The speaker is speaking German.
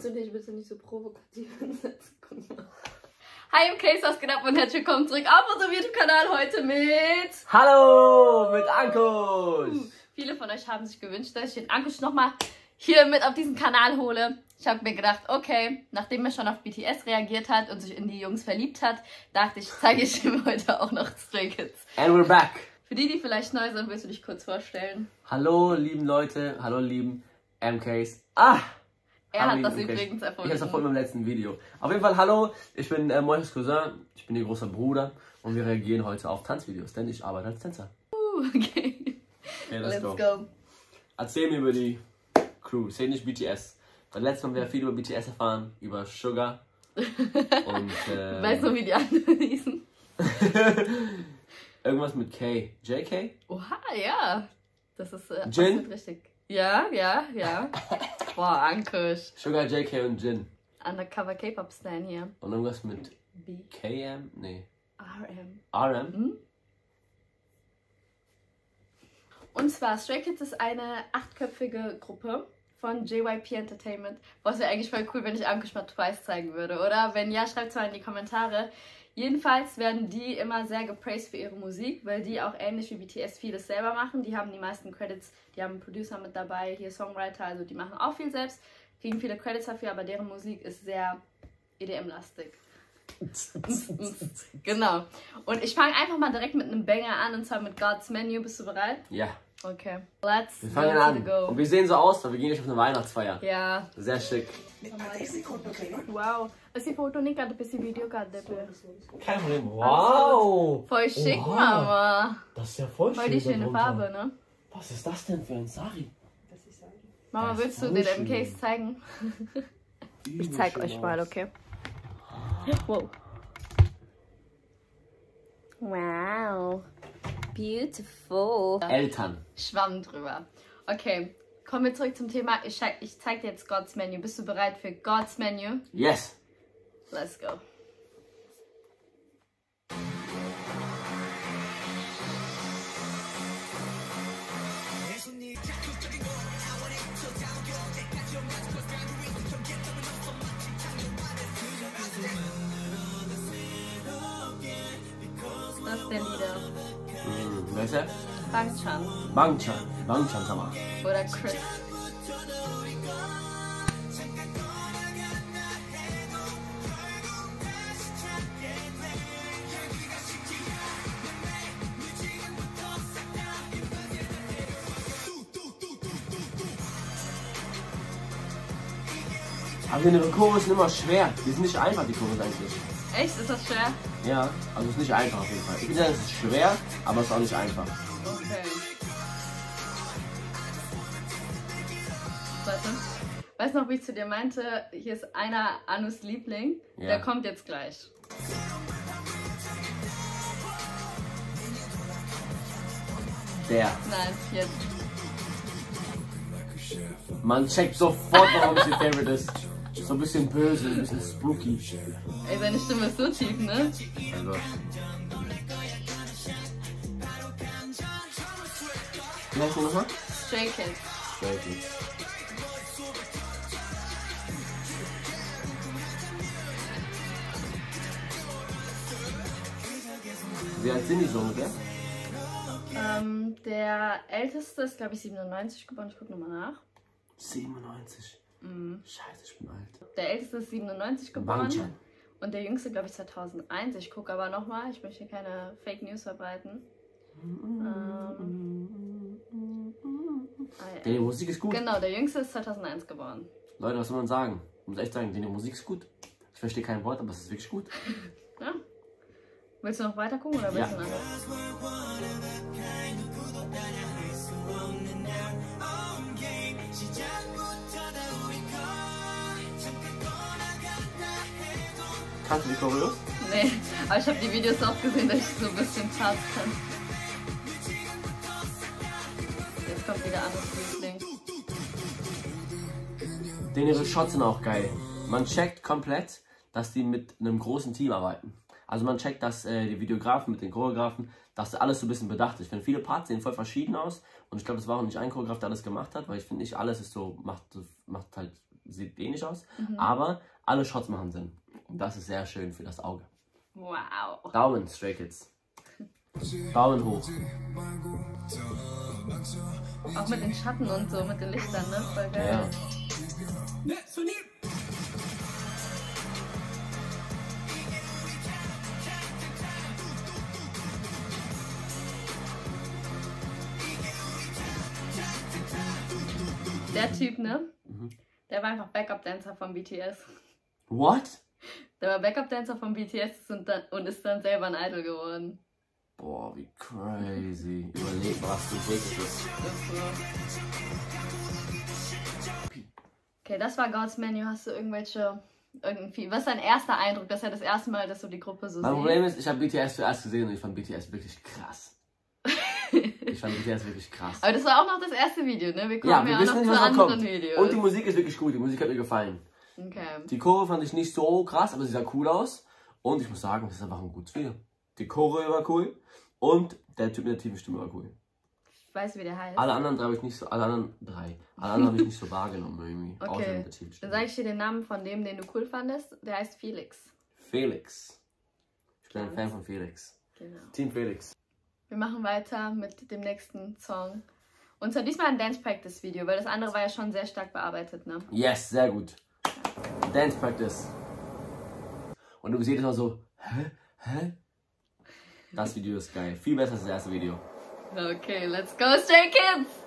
Kannst du dich bitte nicht so provokativ hinsetzen? Guck mal. Hi, okay, was geht ab und herzlich willkommen zurück auf unserem YouTube-Kanal heute mit... Hallo, mit Ankusch! Viele von euch haben sich gewünscht, dass ich den Ankusch nochmal hier mit auf diesen Kanal hole. Ich habe mir gedacht, okay, nachdem er schon auf BTS reagiert hat und sich in die Jungs verliebt hat, dachte ich, zeige ich ihm heute auch noch Stray Kids. And we're back! Für die vielleicht neu sind, willst du dich kurz vorstellen? Hallo, lieben Leute, hallo, lieben MKs. Er hat das übrigens erfunden. Ich habe es erfunden im letzten Video. Auf jeden Fall, hallo, ich bin Moises Cousin, ich bin ihr großer Bruder und wir reagieren heute auf Tanzvideos, denn ich arbeite als Tänzer. Okay. Let's go. Erzähl mir über die Crew, sehe nicht BTS. Beim letzten Mal haben wir viel über BTS erfahren, über Sugar und... Weißt du, wie die anderen hießen? Irgendwas mit K. JK? Oha, ja. Das ist Jin? richtig. Ja. Boah, Ankusch. Sugar, JK und Jin. Undercover K-Pop-Stan hier. Und irgendwas mit B. KM? Nee. RM. RM? Hm? Und zwar, Stray Kids ist eine 8-köpfige Gruppe von JYP Entertainment. Was wäre eigentlich voll cool, wenn ich Ankusch mal Twice zeigen würde, oder? Wenn ja, schreibt es mal in die Kommentare. Jedenfalls werden die immer sehr gepraised für ihre Musik, weil die auch ähnlich wie BTS vieles selber machen. Die haben die meisten Credits, die haben einen Producer mit dabei, hier Songwriter, also die machen auch viel selbst, kriegen viele Credits dafür, aber deren Musik ist sehr EDM-lastig. Genau. Und ich fange einfach mal direkt mit einem Banger an, und zwar mit God's Menu. Bist du bereit? Ja. Okay. Let's Wir fangen an. go. Und wir sehen so aus, weil wir gehen nicht auf eine Weihnachtsfeier. Ja. Sehr schick. Wow. Esse Foto nicht gerade bis Video gerade. Kein Problem. Wow. Voll schick, Oha. Mama. Das ist ja voll schön. Voll die schöne darunter. Farbe, ne? Was ist das denn für ein Sari? Mama, Das willst ist du voll den schön. MKs zeigen? Ich zeig euch mal, okay? Wow. Wow. Beautiful. Eltern. Schwamm drüber. Okay, kommen wir zurück zum Thema. Ich zeig dir jetzt God's Menu. Bist du bereit für God's Menu? Yes. Let's go. Das ist der Lieder. Wer ist er? Bangchan Bangchan Sama. oder Chris. Aber die Chorus sind immer schwer. Die sind nicht einfach, die Chorus eigentlich. Echt? Ist das schwer? Ja, also es ist nicht einfach auf jeden Fall. Ich würde sagen, es ist schwer, aber es ist auch nicht einfach. Okay. Warte. Weißt du noch, wie ich zu dir meinte, hier ist einer Anus Liebling. Ja. Der kommt jetzt gleich. Der. Nein, jetzt. Man checkt sofort, warum es ihr Favorite ist. So ein bisschen böse, ein bisschen spooky. Ey, seine Stimme ist so tief, ne? Mein Gott. Wie heißt der nochmal? Stray Kids. Stray Kids. Wie alt sind die so ungefähr? Der älteste ist, glaube ich, 97 geboren. Ich gucke nochmal nach. 97. Scheiße, ich bin alt. Der älteste ist 97 geboren. Bangchan. Und der jüngste, glaube ich, 2001. Ich gucke aber nochmal. Ich möchte hier keine Fake News verbreiten. Die Musik ist gut. Genau, der jüngste ist 2001 geboren. Leute, was soll man sagen? Ich muss echt sagen, die Musik ist gut. Ich verstehe kein Wort, aber es ist wirklich gut. Ja? Willst du noch weiter gucken oder willst Ja. du ein anderes? Kannst du die Choreos? Nee, aber ich habe die Videos auch gesehen, dass ich so ein bisschen Charts kann. Jetzt kommt wieder anderes Liebling. Denn ihre Shots sind auch geil. Man checkt komplett, dass die mit einem großen Team arbeiten. Also man checkt, dass die Videografen mit den Choreografen, dass alles so ein bisschen bedacht ist. Ich finde, viele Parts sehen voll verschieden aus und ich glaube, es war auch nicht ein Choreograf, der alles gemacht hat, weil ich finde, nicht alles ist so, macht halt sieht ähnlich aus. Aber alle Shots machen Sinn. Und das ist sehr schön für das Auge. Wow. Daumen, Stray Kids. Daumen hoch. Auch mit den Schatten und so, mit den Lichtern, ne? Voll geil. Ja. Der Typ, ne? Der war einfach Backup-Dancer von BTS. What? Der war Backup-Dancer von BTS und ist dann selber ein Idol geworden. Boah, wie crazy. Überleg mal, was du wichtig. Okay, das war God's Menu. Hast du irgendwie, was ist dein erster Eindruck? Das ist ja das erste Mal, dass du die Gruppe so Mein siehst. Problem ist, ich habe BTS zuerst gesehen und ich fand BTS wirklich krass. Ich fand BTS wirklich krass. Aber das war auch noch das erste Video, ne? Wir kommen Ja, wir wissen auch nicht, noch was zu noch anderen kommt. Videos. Und die Musik ist wirklich gut. Die Musik hat mir gefallen. Okay. Die Chore fand ich nicht so krass, aber sie sah cool aus. Und ich muss sagen, das ist einfach ein gutes Video. Die Chore war cool. Und der Typ mit der tiefen Stimme war cool. Weißt du, wie der heißt? Alle anderen drei habe ich nicht so. Alle anderen habe ich nicht so wahrgenommen irgendwie. Außer Okay. mit der tiefen Dann Stimme. sage ich dir den Namen von dem, den du cool fandest. Der heißt Felix. Felix. Ich bin ein Fan von Felix. Genau. Team Felix. Wir machen weiter mit dem nächsten Song. Und zwar diesmal ein Dance Practice Video, weil das andere war ja schon sehr stark bearbeitet, ne? Yes, sehr gut. Dance Practice. Und du siehst immer so, hä? Das Video ist geil. Viel besser als das erste Video. Okay, let's go, Stray Kids!